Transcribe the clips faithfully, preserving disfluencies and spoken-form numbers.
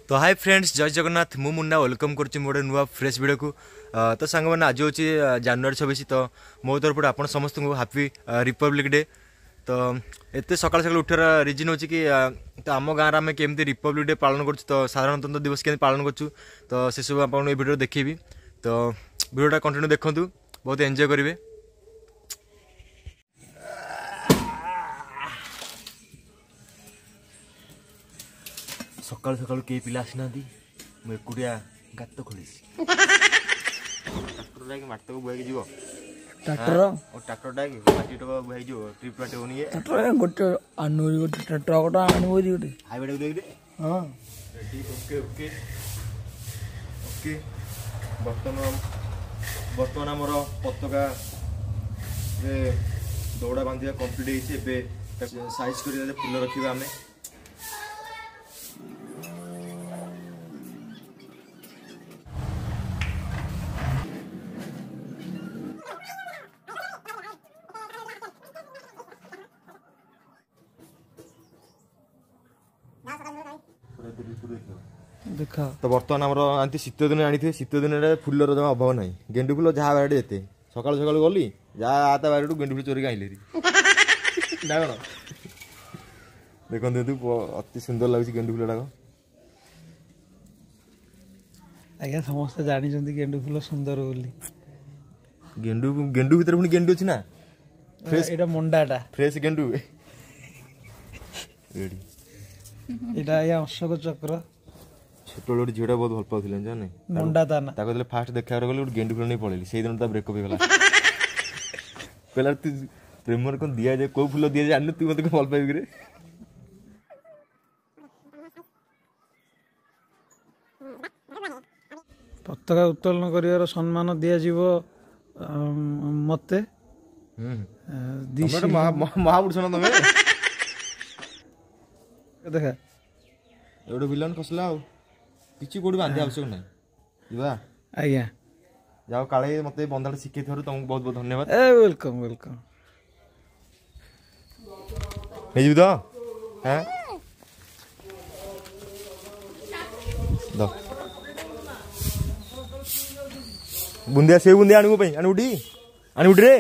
तो hi friends, जय जगन्नाथ। मु मुन्ना वेलकम करुच्ची मोटे नुआ फ्रेश वीडियो को। तो सांग मैंने आज हूँ जनवरी छब्बीस। तो मो तरफ आप समस्त को हापी रिपब्लिक डे। तो एत सकाल सकाल उठार रिजन होची कि तो आम गाँव में केमती रिपब्लिक डे पालन कर, तो साधारणतंत्र दिवस के पालन कर, तो से सब आप वीडियो देखी। तो वीडियोटा कंटिन्यू देखूँ, बहुत एंजॉय करेंगे। सकाल सकाल कई पिला आसी ना, मुझे एकुटिया गात खोली ट्राक्टर माटी तक बुआई जीव ट्राक्टर ट्राक्टर माटी टक बुआई जीव ट्रिप माटी होनी ट्राक्टर गोटे आनु गोटे ट्राक्टर गोटे आनु गोटे हाईवे देख हां रेडी। ओके ओके ओके बर्तमान बर्तमान आमर पताका दौड़ा बांधिया कंप्लीट होती। साइज कर फुल रखा आम देखा। तो बर्तमान आमर आंती शीत दिन आनी थे, शीत दिन फुलर जमा अभाव ना। गेंडु फुल जहाँ बारे देते सकाल सकाल गली जहाँ आता बारे गेंडु फुल चोरी आइले देखो अति सुंदर लगे गेंडु फुल टाक। आज्ञा समस्त जानी गेंडु फुल सुंदर बोली। गेंडु गेंडु भीतर पुणी गेंडु अछि ना, फ्रेश एटा मंडाटा फ्रेश गेंडु रेडी। एटा या अशोक चक्र छोट लोट झीटा बहुत भल पाउथिले जाने मंडा दाना ताको देले फास्ट देखा गले गेंडु फुल नहीं पळेली। सेही दिन ता ब्रेकअप हो गला। कहला तू प्रेमर कोन दिया जे को फुल दिया जे आनु तू मते भल पाइबि रे। पताका उत्तोलन करिवार सम्मान दिया जीवो मते। हम्म महापुरुष न तमे देखा एडो विलन कसला आ किछि कोडी बांधे आवश्यक नै जीवा। आज्ञा जाओ काळे मते बंधाड शिखे थरु तुमको बहुत बहुत धन्यवाद। ए वेलकम वेलकम हे जीव द हैं द बुंदिया से बुंदिया आनु पई आनु उडी आनु उडी रे।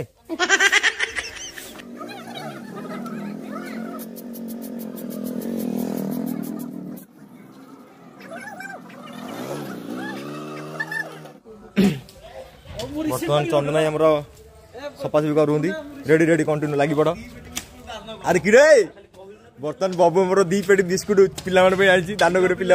बर्तमान चंदना आमर सफासफी करूँगी। रेडी रेडी कंटिन्यू लगी पड़। अरे कि बर्तमान बाबू मोर दी पेटी बिस्कुट पिला आई दान करे पिला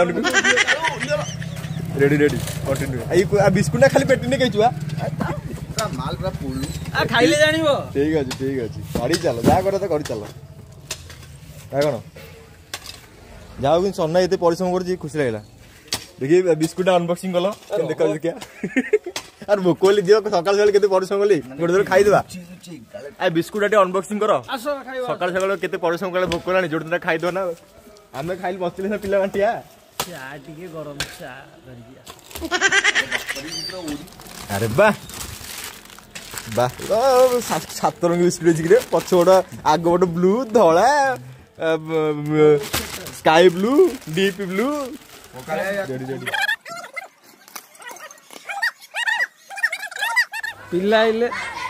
रेडी रेडी कंटिन्यू। बिस्कुट ना खाली पेटी नहीं कही माल पूरा फुल खाइले जानिबो। ठीक अछि ठीक अछि गाड़ी चलो जा करे तो गाड़ी चलो काय कोन जाओ कि सन्ना एते परिश्रम कर खुशी लागला। देखि बिस्कुट अनबॉक्सिंग कलो देखा देखिया। अरे भोकोली दियो सकाल सकाल केते परिश्रम कली गोटे थोड़ा खाइदेबा। आ बिस्कुट आटे अनबॉक्सिंग करो सकाल सकाल केते परिश्रम कले भोक लानी जोटे थोड़ा खाइदो ना। आमे खाइल बसले ना पिला बांटिया चा टिके गरम चा दरिया। अरे बा बा ओ सात रंग बिस्कुट जिगरे पछोडा आग गोटे ब्लू धोला sky blue deep blue ready ready पिला आइले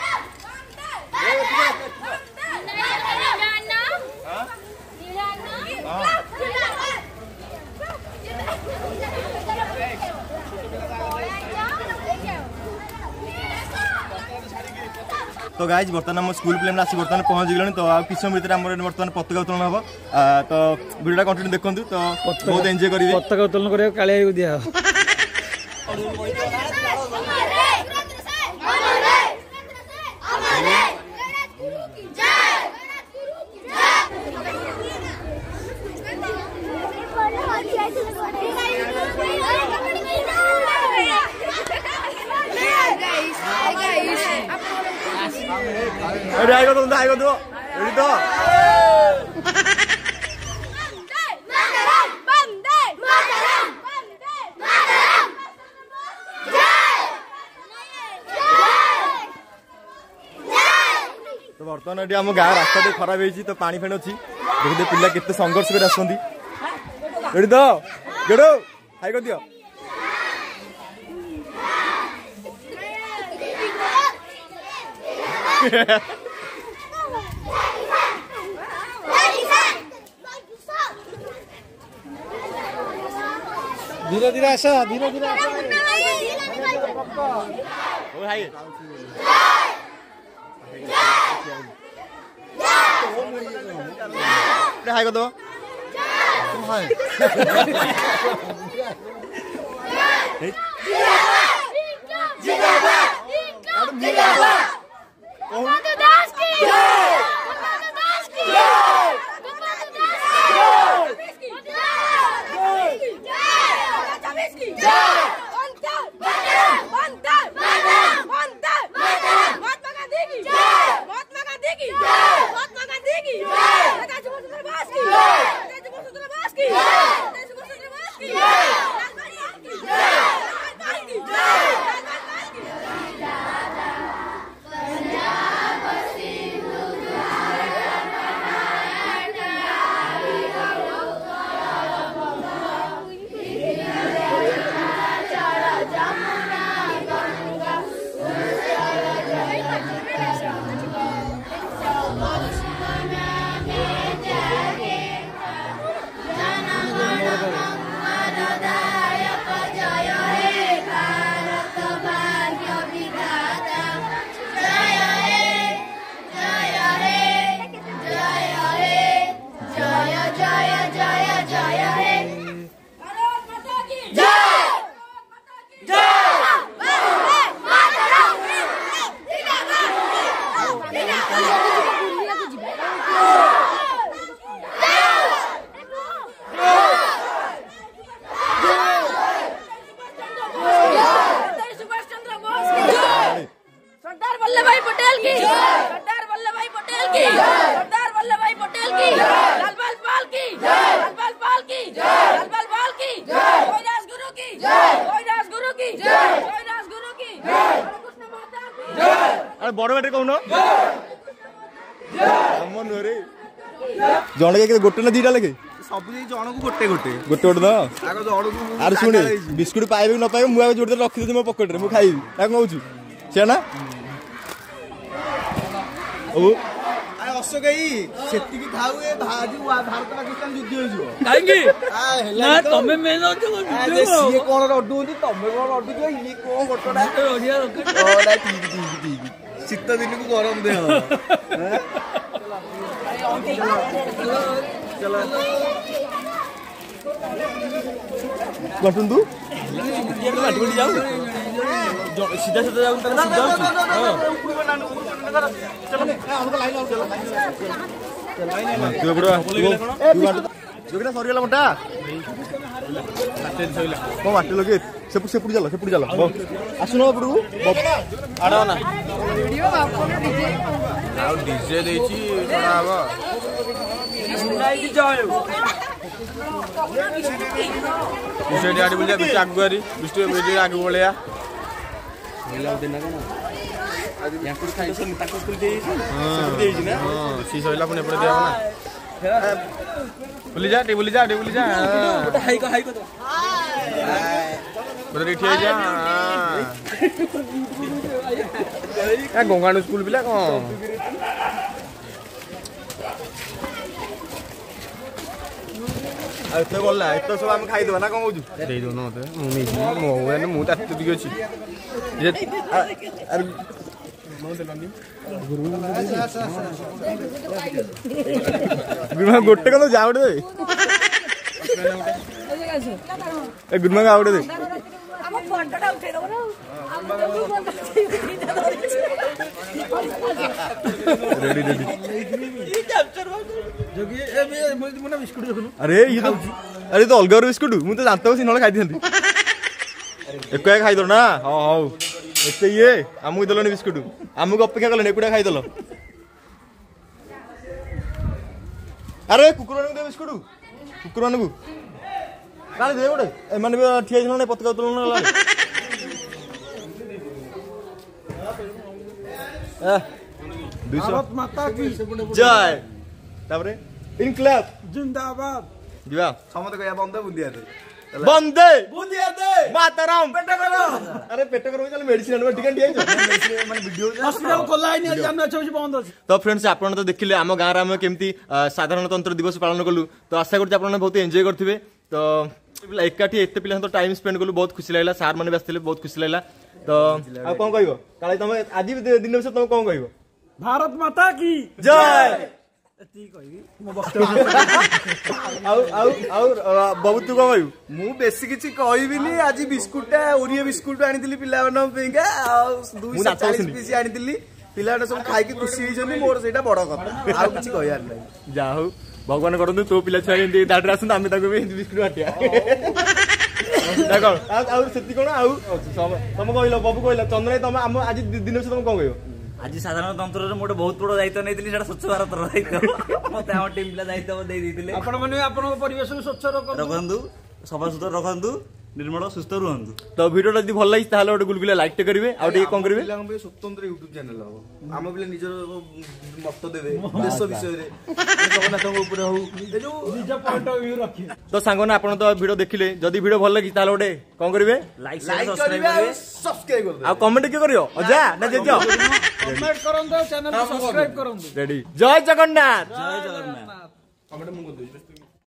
तो गाइज बर्तमान आम स्कूल प्लेन आसी बर्तमान पहुंच गलानी। तो आ किछ समय भीतर आम बर्तमान पताका उत्तोलन हम। तो वीडियोटा कंटिन्यू देखु, तो बहुत एंजॉय करेंगे। पताका उत्तोलन करियो कालिया दिया अरे आएगा तो आएगा तो रेडी तो तो बर्तमान ये आम गाँव रास्ता खराब हो तो पानी फेण अच्छी देखते पिला केते संघर्ष कर आसुंदी। रेडी तो गेडो ହାଇ କରିଦିଅ। ଧୀରେ ଧୀରେ ଆସ ଧୀରେ ଧୀରେ ଆସ ହାଇ ହାଇ କରିଦବ। अरे बड़ बेटे कौन जन के गोटे ना दीटा लगे सब जन को गोटे गोटे गोटे गोटे तो आर शुणे बिस्कुट पाइबे न पाइबे मुझे जोड़े रखी मो पकेट रे मु खाइबी ना कहूँ से ना अशोक सेति थाऊ भारत पाकिस्तान युद्ध हो कहीं तमें मेन सी कौन रडुंट तमें कौन रडुच ये कौन गोटा ठीक ठीक ठीक शीत दिन को गरम देह कटुन तू सीधा सीधा सरीगला मोटा कौ माटी लगे सेपुड़ी चल सेपुड़ी चल आसुन एपटू आड़ ना डीजे आगुआरी विष्णु आगे भलिया सी सैला पुणी एपटे दिया ना बुली जा बुली जा बुली जा गंगाणु स्कूल पिला कौन एत गला एत सब आम खाईदेवा ना कौन दे दो ना मो मो ताती अच्छी गुरुमा गोटे कौन जावड़े गुरुमा गावड़े दे रेडी रेडी अरे ये तो अरे तो अलग बिस्कुट मुझे जानता हूँ ना खाई थी एक खाई दो ना हाँ हाँ एत ये आमको देल बिस्कुट आमको अपेक्षा कल एकुटा खाईदेल अरे कुकुर मान दे बिस्कुट कुकुर मान को दे गोटे एम ठिया ना पताका उत्तोलन भारत माता की जय तापरे इनक्लाब जिंदाबाद जीवा समस्त कह बंद बुंदिया ବନ୍ଦେ ବୁନ୍ଦିଆ ଦେ ମାତରମ୍। ପେଟ କର ଆରେ ପେଟ କର ଚାଲ ମେଡିସିନ ଆଣିବା ଟିକେ ଟିକେ ମାନେ ଭିଡିଓ ହସ୍ପିଟାଲ ଖୋଲା ହେଇନି ଆଜି ଜାନୁଆରୀ ଚବିଶ ବନ୍ଦ ଅଛି। ତ ଫ୍ରେଣ୍ଡସ୍ ଆପଣ ତ ଦେଖିଲେ ଆମ ଗାଁରେ ଆମେ କେମିତି ସାଧାରଣତନ୍ତ୍ର ଦିବସ ପାଳନ କଲୁ। ତ ଆଶା କରୁଛି ଆପଣ ବହୁତ ଏନ୍ଜୟ କରିଥିବେ। ତ ଏକାଠି ଏତେ ପିଲା ସହିତ ଟାଇମ୍ ସ୍ପେଣ୍ଡ କଲୁ ବହୁତ ଖୁସି ଲାଗିଲା। ସାର୍ ମାନେ ବି ଆସିଥିଲେ ବହୁତ ଖୁସି ଲାଗିଲା। ତ ଆଉ କଣ କହିବ କାଳେ ତମେ ଆଜି ଦିନ ବିଷୟରେ ତମେ କଣ କହିବ? ଭାରତ ମାତା କି ଜୟ। ଏତିକି କହିବି ମୋ ବକ୍ତବ୍ୟ। ଆଉ ଆଉ ଆଉ ବାବୁ ତୁ କଣ କହିବୁ? ମୁଁ ବେଶୀ କିଛି କହିବିନି। ଆଜି ବିସ୍କୁଟ ଟା ଓରିଓ ବିସ୍କୁଟ ଆଣିଥିଲି ପିଲାମାନଙ୍କ ପାଇଁକା ଆଉ ଦୁଇଶହ ଚାଳିଶ ପିସ୍ ଆଣିଥିଲି। ପିଲାମାନେ ସବୁ ଖାଇକି ଖୁସି ହେଇଛନ୍ତି। ମୋର ସେଇଟା ବଡ କଥା ଆଉ କିଛି କହିବାର ନାହିଁ। ଯାହା ହଉ ଭଗବାନ କରନ୍ତୁ ତୋ ପିଲା ଛୁଆ ଏମିତି ଦାଡରେ ଆସନ୍ତୁ ଆମେ ତାକୁ ବି ବିସ୍କୁଟ ବାଟିଆ। କଣ ଆଉ ସେତିକି କଣ ଆଉ ତମେ କହିଲ ବାବୁ କହିଲ ଚନ୍ଦ୍ର ତମେ ଆମ ଆଜି ଦିନ ବିଷୟରେ ତମେ କଣ କହିବ? ଆଜି ସାଧାରଣତନ୍ତ୍ରରେ ମୁଁ ଗୋଟେ ବହୁତ ବଡ ଦାୟିତ୍ୱ ନେଇଥିଲି ସେଟା ସ୍ୱଚ୍ଛ ଭାରତର ଦାୟିତ୍ୱ ମତେ ଆମ ଟିମ୍ ପିଲା ଦାୟିତ୍ୱ ଦେଇ ଦେଇଥିଲେ। ଆପଣ ମାନେ ଆପଣଙ୍କ ପରିବେଶକୁ ସ୍ୱଚ୍ଛ ରଖନ୍ତୁ ସଫାସୁତୁରା ରଖନ୍ତୁ ନିର୍ମଳ ସୁସ୍ଥ ରୁହନ୍ତୁ। ତ ଭିଡିଓଟା ଯଦି ଭଲ ଲାଗିଛି ତାହେଲେ ଗୋଟେ ଗୁଲଗୁଲା ଲାଇକ୍ ଟେ କରିବେ ଆଉ ଟିକେ କଣ କରିବେ ପିଲାଙ୍କ ପାଇଁ ସ୍ୱତନ୍ତ୍ର ୟୁଟ୍ୟୁବ ଚ୍ୟାନେଲ ହବ। ଆମ ପିଲା ନିଜର ମତ ଦେବେ ଦେଶ ବିଷୟରେ ଜଗନ୍ନାଥଙ୍କ ଉପରେ ହଉ ଏ ଯୋଉ ନିଜ ପଏଣ୍ଟ ଅଫ ଭ୍ୟୁ ରଖିବେ। ତ ସାଙ୍ଗମାନେ ଆପଣ ତ ଭିଡିଓ ଦେଖିଲେ ଯଦି ଭିଡିଓ ଭଲ ଲାଗିଛି ତାହେଲେ ଗୋଟେ କଣ କରିବେ ଲାଇକ୍ ଲାଇକ୍ ସବସ୍କ୍ରାଇବ କରିବେ ଆଉ କରିବେ। ସବସ୍କ୍ରାଇବ କରିଦେବେ। ଆଉ କମେଣ୍ଟ କିଏ କରିବ ଅଜା ନା ଜେଜ? କମେଣ୍ଟ କରନ୍ତୁ ଆଉ ଚ୍ୟାନେଲକୁ ସବସ୍କ୍ରାଇବ କରନ୍ତୁ। ରେଡି ଜୟ ଜଗନ୍ନାଥ। ଜୟ ଜଗନ୍ନାଥ। କମେଣ୍ଟ ମୁଁ କରିଦେବି।